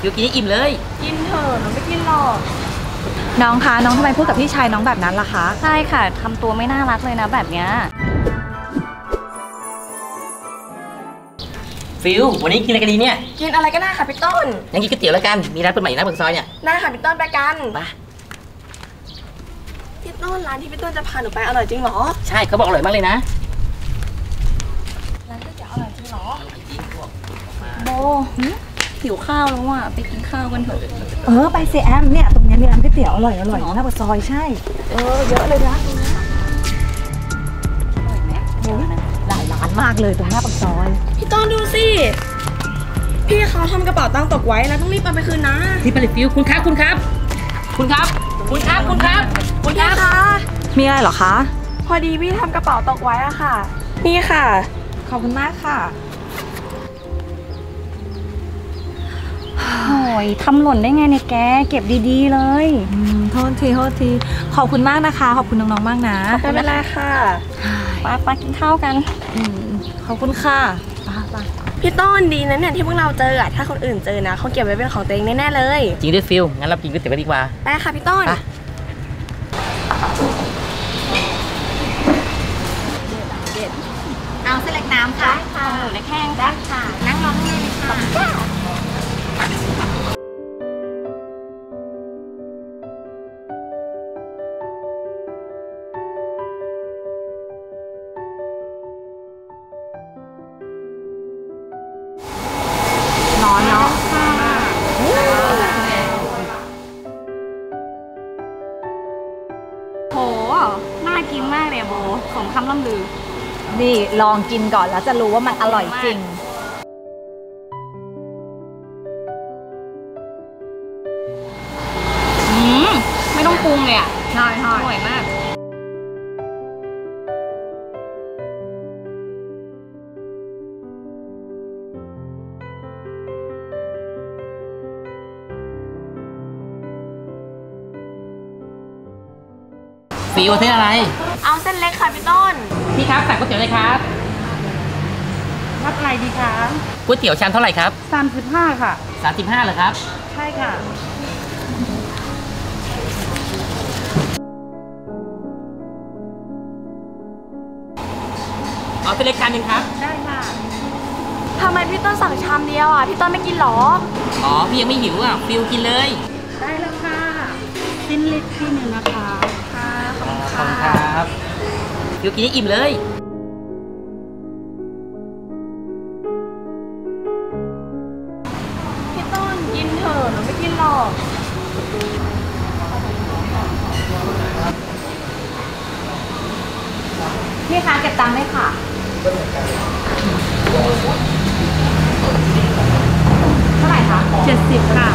ฟิวกินให้อิ่มเลยกินเถอะหนูไม่กินหรอกน้องคะน้องทำไมพูดกับพี่ชายน้องแบบนั้นล่ะคะใช่ค่ะทำตัวไม่น่ารักเลยนะแบบเนี้ยฟิววันนี้กินอะไรกันดีเนี่ยกินอะไรก็ได้ค่ะพี่ต้นงั้นกินก๋วยเตี๋ยวแล้วกันมีร้านเปิดใหม่นะปากซอยเนี่ยได้ค่ะพี่ต้นไปกันไปพี่ต้นร้านที่พี่ต้นจะพาหนูไปอร่อยจริงเหรอใช่เขาบอกอร่อยมากเลยนะร้านก๋วยเตี๋ยวอร่อยจริงเหรอโบหิวข้าวแล้วอ่ะไปกินข้าวกันเถอะไปเซแอมเนี่ยตรงนี้มีร้านก๋วยเตี๋ยวอร่อยหน้าปากซอยใช่เยอะเลยนะตรงนี้หลายร้านมากเลยตรงหน้าปากซอยพี่ต้นดูสิพี่เขาทำกระเป๋าตังค์ตกไว้แล้วต้องรีบเอาไปคืนนะรีบไปเลยฟิวคุณครับคุณครับคุณครับคุณครับคุณครับคุณคะมีอะไรเหรอคะพอดีพี่ทำกระเป๋าตกไว้อะค่ะนี่ค่ะขอบคุณมากค่ะโอ้ยทำหล่นได้ไงเนี่ยแกเก็บดีๆเลยโทษทีขอบคุณมากนะคะขอบคุณน้องๆมากนะไม่เป็นไรค่ะไปกินข้าวกันขอบคุณค่ะไปพี่ต้นดีนะเนี่ยที่พวกเราเจอถ้าคนอื่นเจอนะเขาเก็บไว้เป็นของตัวเองแน่ๆเลยจริงด้วยฟิวงั้นเรากินก๋วยเตี๋ยวกันดีกว่าไปค่ะพี่ต้นเอาเส้นเล็กน้ำค่ะหมูเล็กแห้งได้ค่ะนั่งรอข้างในเลยค่ะร้อนเนาะโหน่ากินมากเลยโบสมคำล่ำลือนี่ลองกินก่อนแล้วจะรู้ว่ามันอร่อยจริงไม่ต้องปรุงเลยอ่ะใช่อร่อยมากฟิวเส้นอะไรเอาเส้นเล็กค่ะพี่ต้นพี่ครับสั่งก๋วยเตี๋ยวเลยครับรับอะไรดีคะก๋วยเตี๋ยวชามเท่าไหร่ครับ 35ค่ะ 35เหรอครับใช่ค่ะเอาเส้นเล็กชามนึงครับได้ค่ะทำไมพี่ต้นสั่งชามเดียวพี่ต้นไม่กินหรอพี่ยังไม่หิวฟิวกินเลยได้แล้วค่ะเส้นเล็กที่หนึ่งนะคะขอบคุณครับฟิวกินให้อิ่มเลยพี่ต้นกินเถอะหนูไม่กินหรอกพี่คะเก็บตังค์ได้ค่ะเท่าไหร่คะ70ค่ะ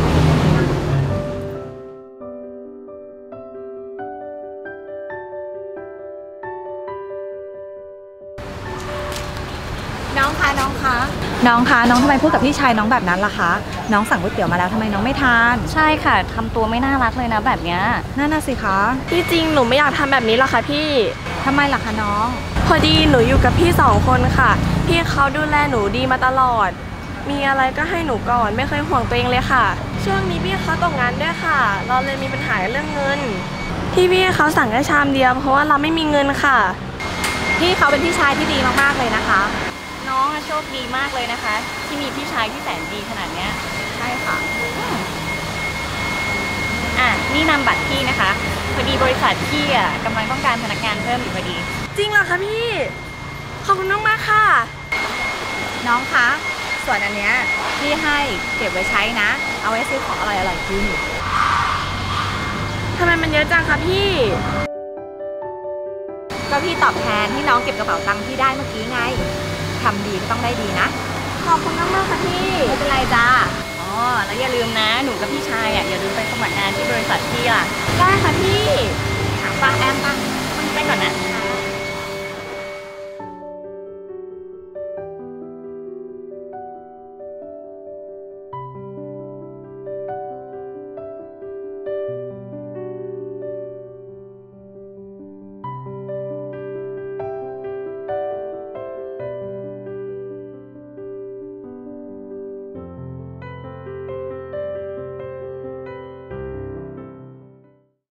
น้องคะน้องทำไมพูดกับพี่ชายน้องแบบนั้นล่ะคะน้องสั่งก๋วยเตี๋ยวมาแล้วทำไมน้องไม่ทานใช่ค่ะทำตัวไม่น่ารักเลยนะแบบเนี้ยนั่นน่ะสิคะที่จริงหนูไม่อยากทำแบบนี้หรอกค่ะพี่ทำไมล่ะคะน้องพอดีหนูอยู่กับพี่2 คนค่ะพี่เขาดูแลหนูดีมาตลอดมีอะไรก็ให้หนูก่อนไม่เคยห่วงตัวเองเลยค่ะช่วงนี้พี่เขาตกงานด้วยค่ะเราเลยมีปัญหาเรื่องเงินที่พี่เขาสั่งแค่ชามเดียวเพราะว่าเราไม่มีเงินค่ะพี่เขาเป็นพี่ชายที่ดีมากๆเลยนะคะน้องโชคดีมากเลยนะคะที่มีพี่ชายที่แสนดีขนาดเนี้ยใช่ค่ะนี่นำบัตรพี่นะคะพอดีบริษัทพี่กำลังต้องการพนักงานเพิ่มอยู่พอดีจริงเหรอคะพี่ขอบคุณมากค่ะน้องคะส่วนอันเนี้ยพี่ให้เก็บไว้ใช้นะเอาไว้ซื้อของอร่อยๆกินทำไมมันเยอะจังคะพี่ก็พี่ตอบแทนที่น้องเก็บกระเป๋าตังค์พี่ได้เมื่อกี้ไงทำดีก็ต้องได้ดีนะขอบคุณมากๆค่ะพี่ไม่เป็นไรจ้าแล้วอย่าลืมนะหนูกับพี่ชายอย่าลืมไปสมัครงานที่บริษัทพี่ล่ะได้ค่ะพี่ฟังแอมฟังไปก่อนนะ